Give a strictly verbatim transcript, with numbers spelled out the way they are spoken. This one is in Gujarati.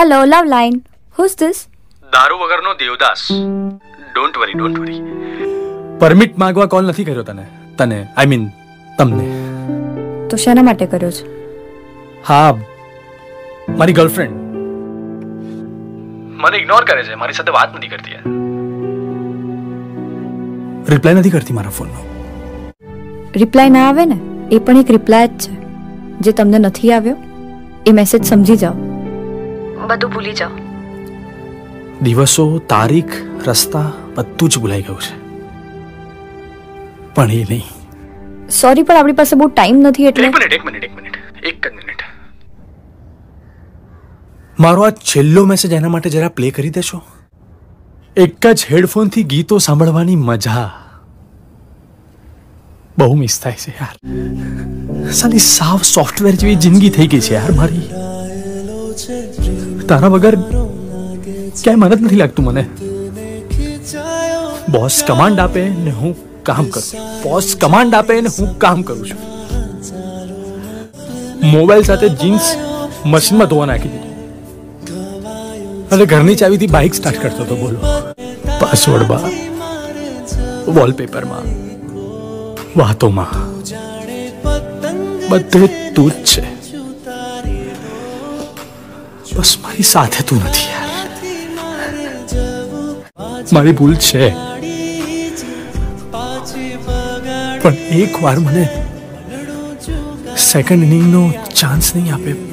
Hello love line, who's this? દારૂ વગરનો Devdas. Don't worry don't worry. Permit માંગવા કોલ નથી કર્યો તને તને આઈ મીન તમને. તો શેના માટે કર્યો છે? હા, મારી ગર્લફ્રેન્ડ મને ઇગ્નોર કરે છે, મારી સાથે વાત નથી કરતી, રિપ્લાય નથી કરતી મારા ફોનનો. રિપ્લાય ના આવે ને, એ પણ એક રિપ્લાય જ છે. જે તમને નથી આવ્યો એ મેસેજ સમજી જાઓ, બધું ભૂલી જાઓ. દિવસો, તારીખ, રસ્તા બધું જ ભૂલાઈ ગયું છે. પણ એ નહીં. સોરી, પણ આપણી પાસે બહુ ટાઈમ નથી એટલે. એક મિનિટ એક મિનિટ એક મિનિટ એક જ મિનિટ. મારો આ છેલ્લો મેસેજ એના માટે જરા પ્લે કરી દેશો? એક જ હેડફોનથી ગીતો સાંભળવાની મજા બહુ મિસ થાય છે યાર. સાલી સાવ સોફ્ટવેર જેવી જિંદગી થઈ ગઈ છે યાર મારી. તારા વગર ક્યાંય મન જ નથી લાગતું મને. બોસ કમાન્ડ આપે ને હું કામ કરું, બોસ કમાન્ડ આપે ને હું કામ કરું છું. મોબાઈલ સાથે જીન્સ મશીનમાં ધોવા નાખી દીધું અને ઘરની ચાવીથી બાઇક સ્ટાર્ટ કરતો હતો. બોલો, પાસવર્ડમાં, વોલપેપરમાં, વાતોમાં બધે તું જ છે. બસ મારી સાથે તું નથી યાર. મારી ભૂલ છે, પણ એક વાર મને સેકન્ડ ઇનિંગનો ચાન્સ નહીં આપે